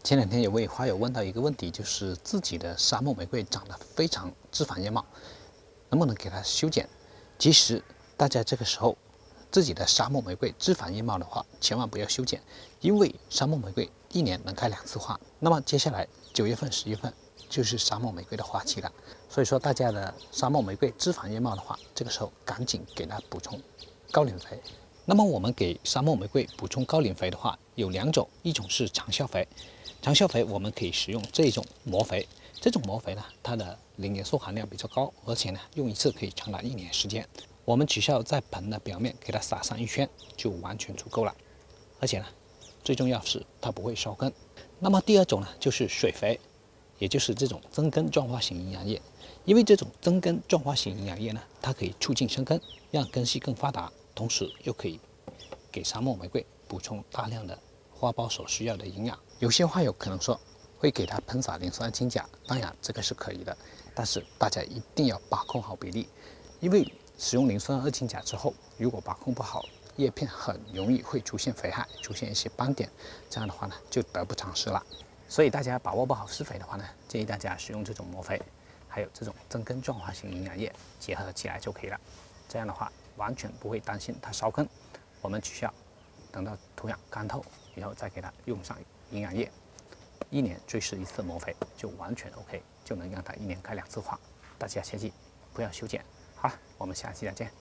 前两天有位花友问到一个问题，就是自己的沙漠玫瑰长得非常枝繁叶茂，能不能给它修剪？其实大家这个时候自己的沙漠玫瑰枝繁叶茂的话，千万不要修剪，因为沙漠玫瑰一年能开2次花。那么接下来9月份、10月份就是沙漠玫瑰的花期了，所以说大家的沙漠玫瑰枝繁叶茂的话，这个时候赶紧给它补充高磷肥。那么我们给沙漠玫瑰补充高磷肥的话，有2种，一种是长效肥。长效肥我们可以使用这种膜肥，这种膜肥呢，它的磷元素含量比较高，而且呢，用一次可以长达1年时间。我们只需要在盆的表面给它撒上1圈，就完全足够了。而且呢，最重要是它不会烧根。那么第2种呢，就是水肥，也就是这种增根状化型营养液。因为这种增根状化型营养液呢，它可以促进生根，让根系更发达，同时又可以给沙漠玫瑰补充大量的花苞所需要的营养。有些花友可能说会给它喷洒磷酸二氢钾，当然这个是可以的，但是大家一定要把控好比例，因为使用磷酸二氢钾之后，如果把控不好，叶片很容易会出现肥害，出现一些斑点，这样的话呢就得不偿失了。所以大家把握不好施肥的话呢，建议大家使用这种膜肥，还有这种增根状化型营养液结合起来就可以了。这样的话完全不会担心它烧根，我们只需要等到土壤干透以后再给它用上营养液，1年最施1次膜肥就完全 OK， 就能让它1年开2次花。大家切记不要修剪。好了，我们下期再见。